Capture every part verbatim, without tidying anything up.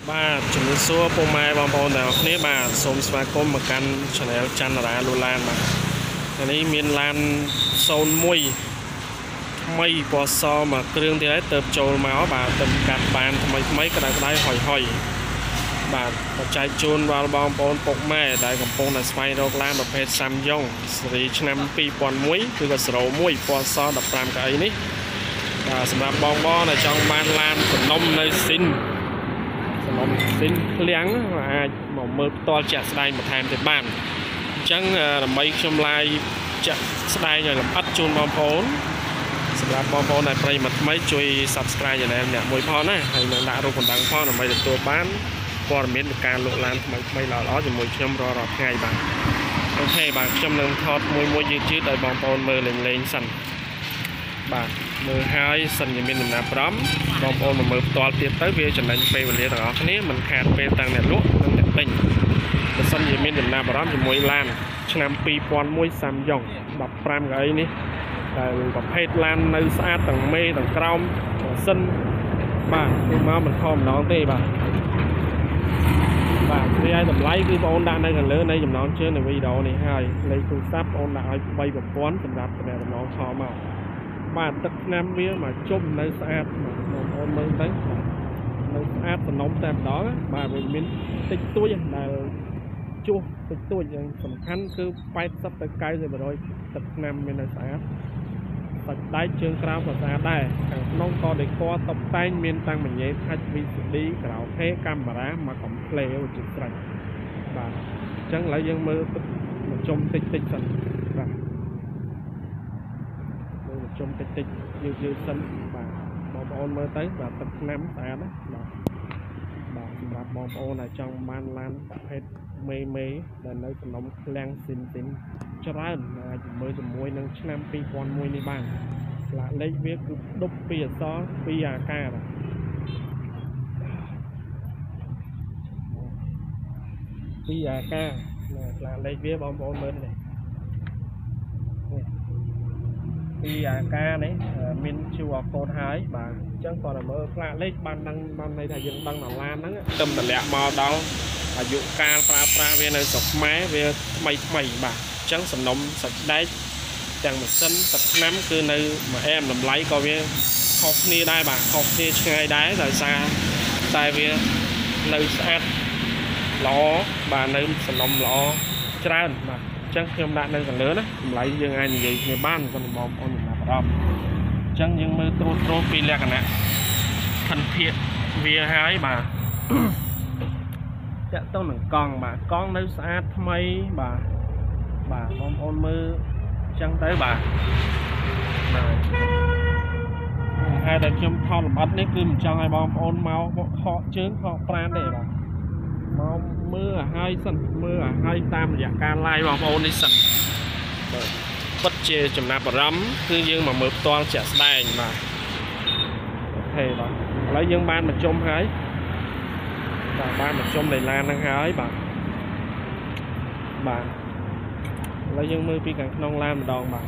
បាទជំរាបសួរពុកម៉ែបងប្អូនទាំងអស់គ្នាបាទសូមស្វាគមន៍មកកាន់ Channel ច័ន្ទរាលូឡានបាទនេះមានឡានศูนย์មួយថ្មីពណ៌សមកគ្រឿងទៀតហើយទៅចូលមកបាទទៅកាត់បានថ្មីថ្មីក្តៅក្តៅហុយហុយបាទបច្ច័យជូនដល់បងប្អូនពុកម៉ែដែលកំពុងតែស្វែងរកឡានប្រភេទ Samyong ស៊េរីឆ្នាំពីរពាន់មួយគឺក៏ศูนย์មួយពណ៌សដប់ប្រាំកៅអីនេះបាទសម្រាប់បងបងដែលចង់បានឡានសំណុំនៅស៊ីនសំណុំស៊ីនឃ្លាំងអាចមកមើលផ្ទាល់ជាក់ស្ដែងបន្ថែមទៀតបានអញ្ចឹងដើម្បីខ្ញុំឡាយចាក់ស្ដែងឲ្យលម្អិតជូនបងប្អូនសម្រាប់បងប្អូនដែលប្រិយមិត្តថ្មីជួយ Subscribe Channel អ្នកមួយផងណាហើយនឹងដាក់រូបបណ្ដឹងផងដើម្បីទទួលបានព័ត៌មាននៃការលក់ឡានថ្មីថ្មីល្អល្អជាមួយខ្ញុំរាល់រាល់ថ្ងៃបាទអូខេបាទខ្ញុំនឹងថតមួយមួយយឺតយឺតឲ្យបងប្អូនមើលលេងលេងសិនបាទមើលហើយសិនជាមានដំណាប់អារម្មណ៍បងប្អូនមកមើលផ្ទាល់ទៀតទៅវាចំណេញពេលវេលាទាំងអស់គ្នាមិនខាតពេលទាំងអ្នកលក់និងអ្នកទិញបើសិនជាមានដំណាប់អារម្មណ៍ជាមួយឡានឆ្នាំពីរពាន់មួយ Samyong ដប់ប្រាំកៅអីនេះដែលប្រភេទឡាននៅស្អាតទាំងមេទាំងក្រោមទាំងសិនបាទគឺមកមិនខំម្ដងទេបាទបាទវាឲ្យតម្លៃគឺបងប្អូនដាក់នៅខាងលើនៃចំណងជើងនៃវីដេអូនេះហើយលេខទូរស័ព្ទបងប្អូនដាក់ឲ្យបីប្រព័ន្ធសម្រាប់តំណតំណងខមកបាទទឹកឆ្នាំវាមកជុំនៅស្អាតបងប្អូនមើលទៅនៅស្អាតសំណុំតែម្ដងបាទវាមានតិចតួចដែលជួសតិចតួចយ៉ាងសំខាន់គឺប៉ែតសិបទៅកៅសិប%ទឹកឆ្នាំមាននៅស្អាតសាច់ដែកជើងក្រោមក៏ស្អាតដែរខាងក្នុងក៏ដេកតុបតែងមានតាំងមញ៉េថាច់ វី ស៊ី ឌី ក្រៅហេកាមេរ៉ាមកកំភ្លេជាស្រេចបាទអញ្ចឹងឥឡូវយើងមើលទឹកមកជុំតិចតិចសិនបាទមើលមកជុំតិចតិចយឺតយឺតសិនបាទបងប្អូនមើលទៅបាទទឹកឆ្នាំស្អាតណាបាទបាទសម្រាប់បងប្អូនដែលចង់បានឡានប្រភេទមេមេដែលនៅសំណុំឃ្លាំងស៊ីនស៊ីនច្រើនអាចមើលជាមួយនឹងឆ្នាំពីរពាន់មួយនេះបានឡាលេខវាគឺដប់ពីអសរពីអាការបាទពីអាការឡាលេខវាបងប្អូនមើលនេះពីអាការនេះមាន คิว អារ code ហើយបាទអញ្ចឹងគាត់ទៅមើលផ្លាកលេខបានដឹងបានន័យថាយើងដឹងដល់ឡានហ្នឹងទៅតម្លាក់មកដល់អាយុកាលប្រើប្រាស់វានៅស្រុកខ្មែរវាថ្មីថ្មីបាទអញ្ចឹងសំណុំសាច់ដែកទាំងម៉ាស៊ីនទឹកឆ្នាំគឺនៅមួយអែមតម្លៃក៏វាខុសគ្នាដែរបាទខុសគ្នាឆ្ងាយដែរដោយសារតែវានៅស្អាតល្អបាទនៅសំណុំល្អច្រើនបាទអញ្ចឹងខ្ញុំដាក់នៅខាងលើណាតម្លៃយើងអាចនិយាយគ្នាបានសូមបងប្អូនចំណាប់អារម្មណ៍អញ្ចឹងយើងមើលត្រួតត្រាពីលក្ខណៈខន្ធាកវាហើយបាទចាក់ទៅនឹងកង់បាទកង់នៅស្អាតថ្មីបាទបាទបងប្អូនមើលអញ្ចឹងទៅបាទបាទហើយដែលខ្ញុំថតលម្អិតនេះគឺមិនចង់ឲ្យបងប្អូនមកខកជើងខកប្រាណទេបាទមកមើលឲ្យហើយសិនមើលឲ្យហើយតាមរយៈការ live បងប្អូននេះសិនបាទពិតជាចំណាប់អារម្មណ៍គឺយើងមកមើលផ្ទាល់ជាក់ស្ដែងបាទអូខេបាទឥឡូវយើងបានបញ្ចុំហើយបាទបានបញ្ចុំនៃឡានហ្នឹងហើយបាទបាទឥឡូវយើងមើលពីខាងក្នុងឡានម្ដងបាទ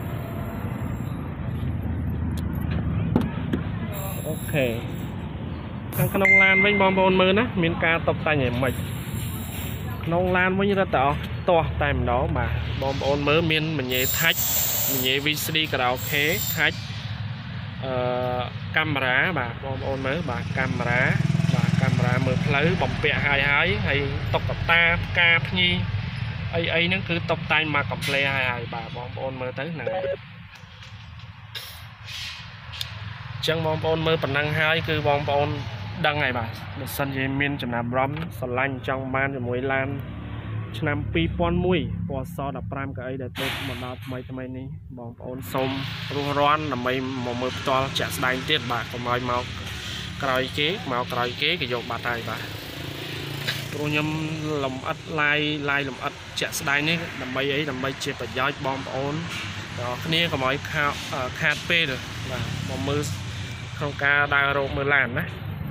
អូខេខាងក្នុងឡានវិញបងប្អូនមើលណាមានការតុបតែងយ៉ាងម៉េចក្នុងឡានវិញរត់តែអស់ទាស់តែម្ដងបាទបងប្អូនមើលមានមញ៉េថាច់មញ៉េ វី ស៊ី ឌី ក្រៅខេថាច់អឺកាមេរ៉ាបាទបងប្អូនមើលបាទកាមេរ៉ាបាទកាមេរ៉ាមើលផ្លូវបំពាក់ហើយហើយហើយតុកតាផ្កាភ្ញីអីអីហ្នឹងគឺតុបតែងមកកំភ្លេហើយហើយបាទបងប្អូនមើលទៅហ្នឹងហើយអញ្ចឹងបងប្អូនមើលប៉ុណ្ណឹងហើយគឺបងប្អូនដឹងហើយបាទបើសិនជាមានចំណាប់អារម្មណ៍ស្រឡាញ់ចង់បានជាមួយឡានឆ្នាំពីរពាន់មួយពណ៌សដប់ប្រាំកៅអីដែលទៅមកដល់ថ្មីថ្មីនេះបងប្អូនសូមរស់រាន់ដើម្បីមកមើលផ្ទាល់ជាក់ស្ដែងទៀតបាទកុំឲ្យមកក្រោយគេមកក្រោយគេក៏យកបាត់ហើយបាទព្រោះខ្ញុំលំអិតឡាយឡាយលំអិតជាក់ស្ដែងនេះដើម្បីអីដើម្បីជាប្រយោជន៍បងប្អូនទាំងគ្នាកុំឲ្យខាតពេលបាទមកមើលក្នុងការដើររកមើលឡានណា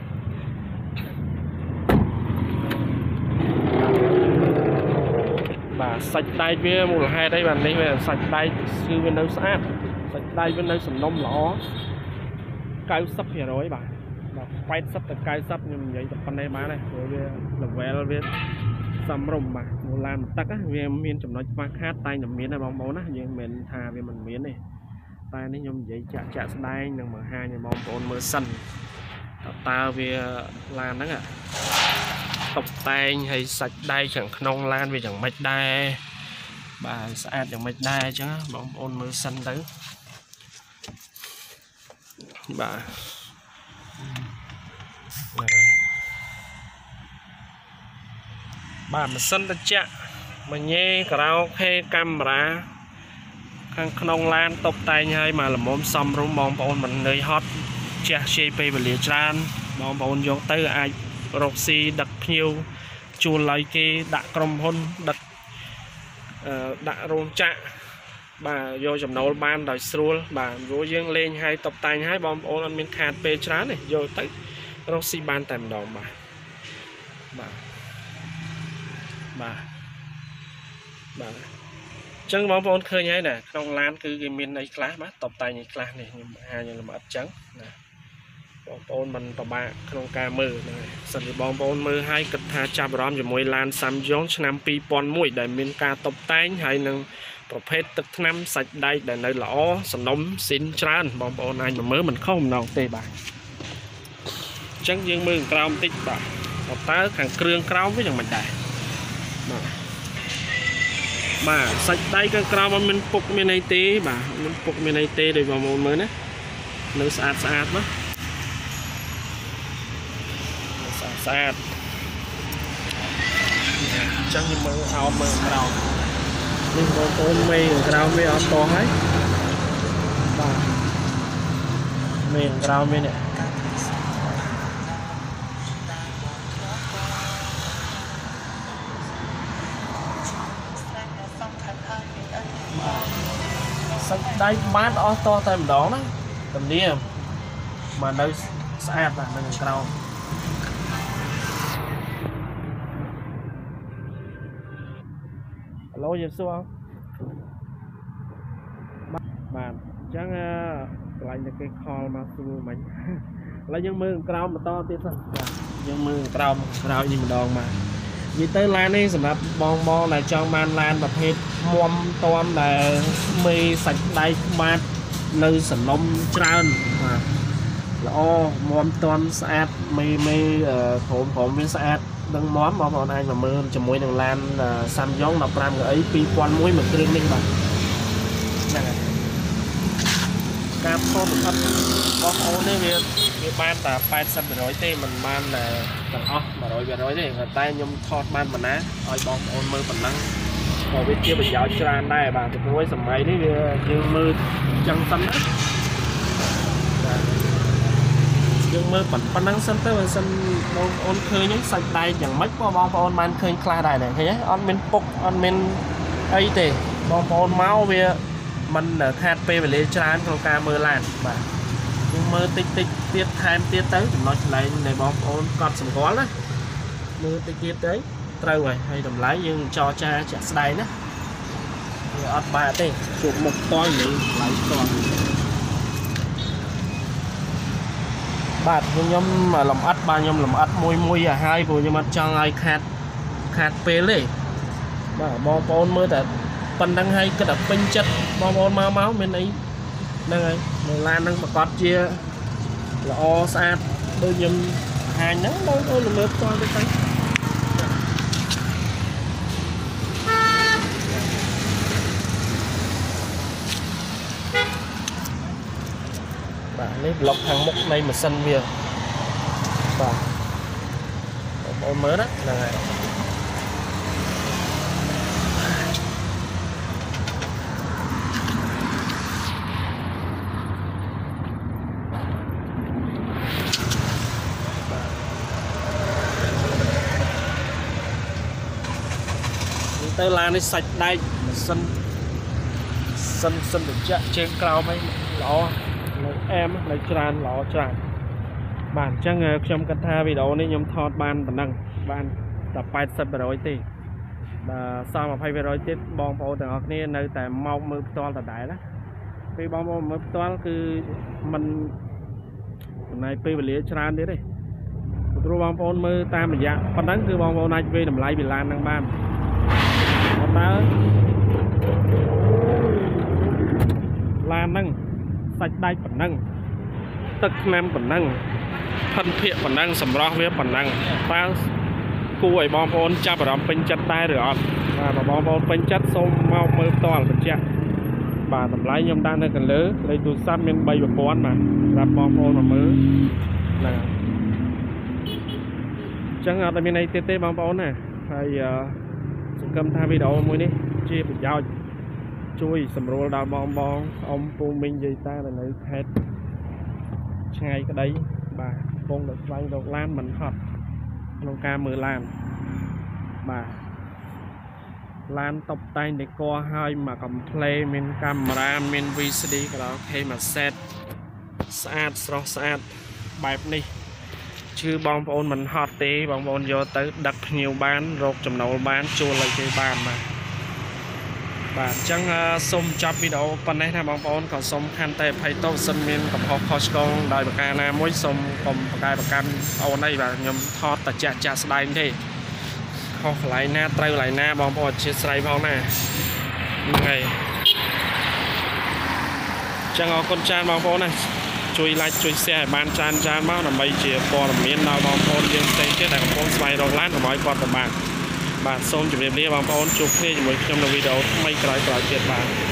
បាទសាច់ដែកវាមូលហេតុអីបាទនេះវាសាច់ដែកគឺវានៅស្អាតសាច់ដែកវានៅសំណុំល្អ 九十ភាគរយ បាទបាទ 九 quay sắp từ cây sắp nhưng vậy tập con này má này rồi là về là về xăm rùm mà làm tắc á vì em miên chấm nói phát hát tay nhầm miến này bóng bóng á nhưng mình thà về mình miến này tay này nhom vậy chạ chạ đây nhưng mà hai nhà bóng bóng mưa xanh ta về làm đó ạ tóc tay hay sạch đây chẳng nông lan vì chẳng mạch đai bà sẽ chẳng mạch đai chứ bóng ôn mưa xanh đấy bà bà mà xanh ta chạ mà nhé karaoke camera khăn nông lan tóc tay hay mà là món xăm rung bóng ôn mình nơi hot chè chê pê và lìa tràn bóng bóng vô tới ai Roxy đặt nhiều chua lấy cái đã cầm hôn đặt đã rôn chạ bà vô chầm nấu ban đòi srul bà vô dương lên hai tập tay hai bóng ôn ăn miếng khát pê trán này vô tới Roxy ban tầm đòn bà bà bà bà chân bóng bóng khơi nhé nè không lan cứ cái miếng này class má tập tay như class này nhưng mà hai như là mất trắng nè bóng bóng mình tầm ba không ca mơ này sân bóng bóng mơ hai cực tha chạp rõm cho môi lan xăm giống năm pi pon mũi để miếng ca tập tay hay nângประเภทตึกน้ำใส่ได้แต่ในหล่อสนมสินชานบอมบอลนายมาเมื่อมันเข้านองเตะบ่าจังยังมือกราวติดบ่าต่อตาขังเครื่องกราวไม่ยังมันได้บ่าบ่าใส่ได้กันกราวมันปกมีในเตะบ่ามันปกมีในเตะโดยบอมบอลเมื่อนะเนื้อสะอาดสะอาดมั้ยสะอาดสะอาดจังยังมือเอามือกราวนี่บอลโอนไม่เราไม่เอาตัวให้บ่าไม่เราไม่เนี่ยสักได้บ้านออโต้เต็มดอกนะตำนี้มาได้สะอาดนะหนึ่งเราฮัลโหลยินสู้không bạn chắc lại những cái call mà xui mình lấy những mưa cào mà to tiếp thôi những mưa cào cào như một đòn mà vì tới lan đi sầm bon bon này cho man lan và hết mom tom là mì sạch đây mát nơi sầm lông trơn mà lo mom tom sạch mì mì thổm thổm với sạch đừng món mà bọn anh mà mưa cho mối đường lan là xăm giống nọc ram người ấy pi quan muối mà kêu ninh bạn cam thô một thấp bóng ô đấy việc việc ban ta ban xăm rồi tê mình ban là tầng o mà rồi về rồi thì người ta nhung thọt ban mà ná oi bóng ôn mưa phần năng rồi biết kia mình giáo tràn đây bà thì với sầm máy đấy như mưa chân xanh đấy dương mơ bẩn bẩn năng sân tới bên sân ôn khơi những sạch đây chẳng mấy qua bong ôn man khơi kla đài này thấy on men pok on men ấy thì bong ôn máu về mình ở khát pe về lấy trán trong ca mưa làn và nhưng mơ tích tích tiết tham tiết tới nói lại này bong ôn còn sầm có đấy mưa tích tiết tới trâu rồi hay đầm lái nhưng cho cha chạy đây nữa ọt ba tê chụp một to vậy lại còn bạt nhóm mà làm ắt ba nhóm làm ắt môi môi à hai của nhưng mà cho ai khát khát pê lê mà bom bom mới đã phần đang hay cái đập bên chất bom bom máu máu bên ấy đang ấy lan đang mà cọt chia là o sát đôi nhóm hai nhắn đâu thôi là nước coi cái tay lấy lọc hàng mốc này mà xanh việc và bộ mới đó là này tới là nó sạch đây xanh xanh xanh được chạy trên cao mấy lọ em lấy tràn lọ tràn bản trang trong căn tha video này nhóm thọt ban bản năng ban tập bài sân rồi thì và sao mà phải rồi chết bom phô từ học này nơi tại mau mưa to là đại đó vì bom mưa to cứ mình này pi về lìa tràn đấy đây ព្រោះបងប្អូនមើលតាមរយៈប៉ុណ្ណឹងគឺបងប្អូនអាចវាយតម្លៃពីឡានហ្នឹងបានតើឡានហ្នឹងសាច់ដាច់ប៉ុណ្ណឹងទឹកថ្នាំប៉ុណ្ណឹងផិនភាកប៉ុណ្ណឹងសម្រស់វាប៉ុណ្ណឹងតើគួរឲ្យបងប្អូនចាប់អារម្មណ៍ពេញចិត្តដែរឬអត់បាទបងប្អូនពេញចិត្តសូមមកមើលផ្ទាល់បញ្ជាក់បាទតម្លៃខ្ញុំដាក់នៅខាងលើលេខទូរស័ព្ទមាន3ប្រព័ន្ធបាទសម្រាប់បងប្អូនមកមើលហ្នឹងអញ្ចឹងអត់មានអីទៀតទេបងប្អូនណាហើយសង្ឃឹមថាវីដេអូមួយនេះជាប្រយោជន៍ជួយសម្រួលដល់បងបងអ៊ំពូមីងយាយតានៅនៅខេត្តឆ្ងាយក្តីបាទកំពុងតែស្វែងរកឡានមិនហត់ក្នុងការមើលឡានបាទឡានតុបតែងដេក័រឲ្យមកកំ play មានកាមេរ៉ាមាន វី ស៊ី ឌី ក៏ដល់គេមក set ស្អាតស្រស់ស្អាតបែបនេះជឿបងប្អូនមិនហត់ទេបងប្អូនយកទៅដឹកភ្ញៀវបានរកចំណូលបានជួលឲ្យគេបានបាទបាទអញ្ចឹងសូមចាប់វីដេអូប៉ុណ្ណេះណាបងប្អូនក៏សូមខន្តីអភ័យទោសសិនមានកំហុសខុសឆ្គងដោយប្រការណាមួយសូមកុំប្រកែប្រកាន់អូនអីបាទខ្ញុំថតតែចាក់ចាក់ស្ដែងទេខុសកន្លែងណាត្រូវកន្លែងណាបងប្អូនអធិស្ឋានផងណាហ្នឹងហើយអញ្ចឹងអរគុណច្រើនបងប្អូនណាជួយ like ជួយ share ឲ្យបានច្រើនច្រើនមកដើម្បីជាព័ត៌មានដល់បងប្អូនយើងផ្សេងទៀតដែលកំពុងស្វែងរកឡានកុំឲ្យគាត់ពិបាកបាទសូមជម្រាបលាបងប្អូនជួបគ្នាជាមួយខ្ញុំនៅវីដេអូថ្មីក្រោយៗទៀតបាទ